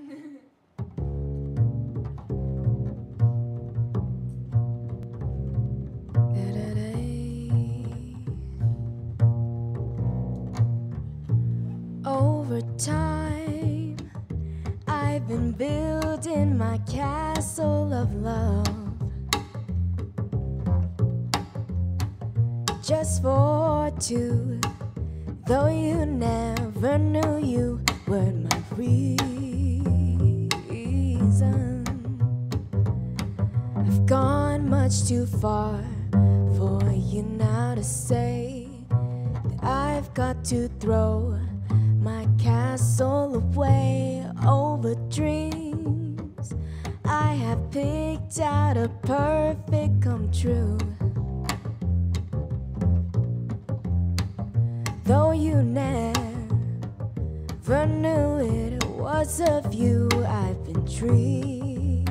Over time, I've been building my castle of love, just for two, though you never knew you were my reason. I've gone much too far for you now to say that I've got to throw my castle away over dreams I have picked out a perfect come true. Though you never knew it was of you I've been dreaming.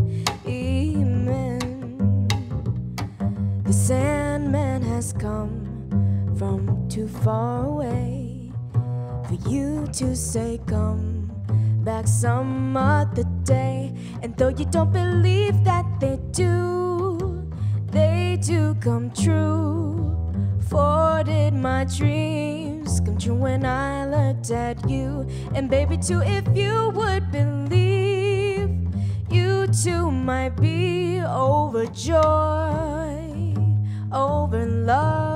The Sandman has come from too far away for you to say come back some other day. And though you don't believe that they do come true. For did my dreams come true when I looked at you? And baby too, if you would believe, you too might be overjoyed over love.